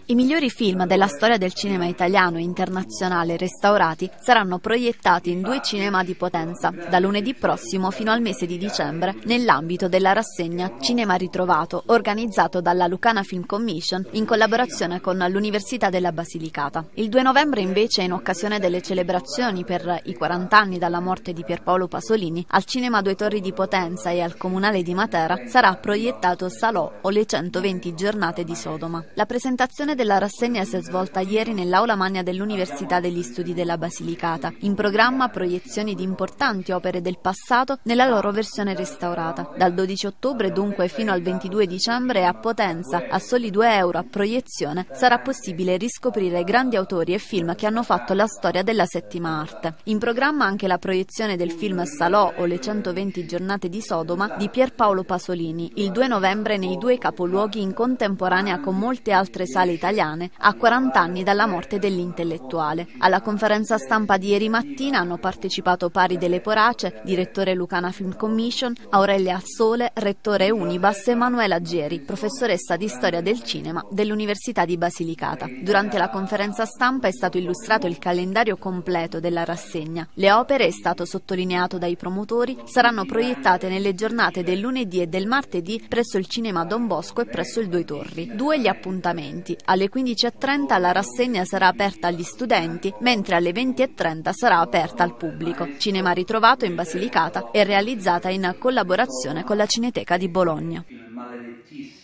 I migliori film della storia del cinema italiano e internazionale restaurati saranno proiettati in 2 cinema di Potenza, da lunedì prossimo fino al mese di dicembre, nell'ambito della rassegna Cinema Ritrovato, organizzato dalla Lucana Film Commission in collaborazione con l'Università della Basilicata. Il 2 novembre invece, in occasione delle celebrazioni per i 40 anni dalla morte di Pierpaolo Pasolini, al Cinema Due Torri di Potenza e al Comunale di Matera sarà proiettato Salò o le 120 giornate di Sodoma. La presentazione della rassegna si è svolta ieri nell'Aula Magna dell'Università degli Studi della Basilicata. In programma proiezioni di importanti opere del passato nella loro versione restaurata. Dal 12 ottobre dunque fino al 22 dicembre a Potenza, a soli €2 a proiezione, sarà possibile riscoprire grandi autori e film che hanno fatto la storia della settima arte. In programma anche la proiezione del film Salò o le 120 giornate di Sodoma di Pierpaolo Pasolini, il 2 novembre nei 2 capoluoghi in contemporanea con molte altre sale italiane, a 40 anni dalla morte dell'intellettuale. Alla conferenza stampa di ieri mattina hanno partecipato Pari De Leporace, direttore Lucana Film Commission, Aurelia Assole, rettore Unibas, e Emanuela Gieri, professoressa di storia del cinema dell'Università di Basilicata. Durante la conferenza stampa è stato illustrato il calendario completo della rassegna. Le opere, è stato sottolineato dai promotori, saranno proiettate nelle giornate del lunedì e del martedì presso il Cinema Don Bosco e presso il Due Torri. 2 gli appuntamenti. Alle 15:30 la rassegna sarà aperta agli studenti, mentre alle 20:30 sarà aperta al pubblico. Cinema Ritrovato in Basilicata è realizzata in collaborazione con la Cineteca di Bologna.